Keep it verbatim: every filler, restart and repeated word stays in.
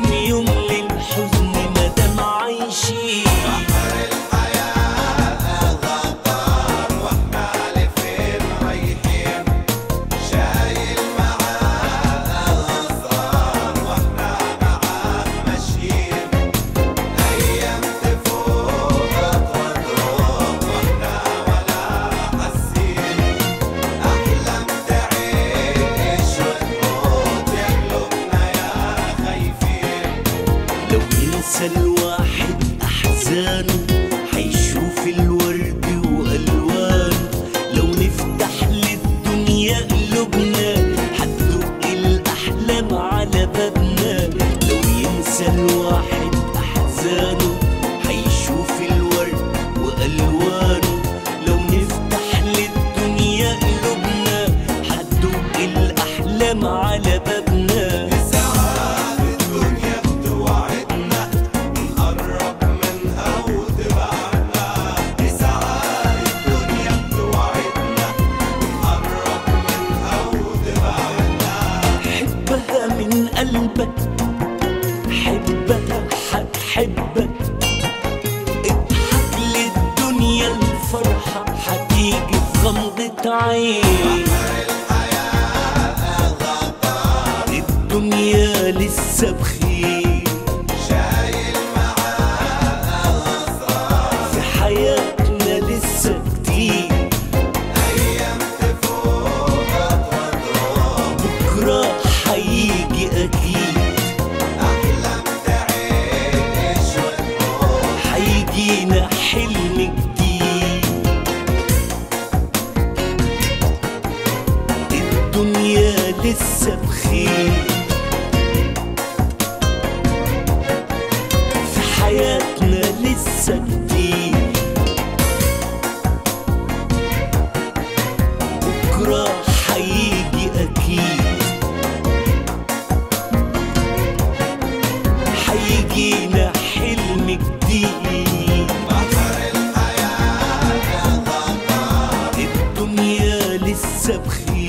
من يوم للحزن مادام عايشين. بحر الحياة غدار واحنا لفين رايحين، شايل معاه الاسرار واحنا معاه ماشيين. ايام تفوت وتروح واحنا ولا حاسين، احلام تعيش وتموت يا قلوبنا يا خايفين. لو ينسى الواحد أحزانه حيشوف الورد وألوانه، لو نفتح للدنيا قلوبنا حتدق الأحلام على بابنا. لو ينسى الواحد أحزانه حيشوف الورد وألوانه، لو نفتح للدنيا قلوبنا حتدق الأحلام على بابنا. ساعات الدنيا بتوعدنا نقرب منها وتبعدنا، ساعات الدنيا بتوعدنا نقرب منها وتبعدنا. حبها من قلبك، حبها حتحبك، اضحك للدنيا الفرحة حتيجي في غمضة عين. بحر الحياة غدار الدنيا لسه بخير، شايل معاه الاسرار، في حياتنا لسه كتير، ايام تفوت وتروح بكرة حيجي أكيد، احلام تعيش وتموت. حيجينا حلم جديد. الدنيا لسه بخير، في حياتنا لسه كتير، بكرة حيجي أكيد، حيجينا حلم جديد. بحر الحياة غدار الدنيا لسه بخير،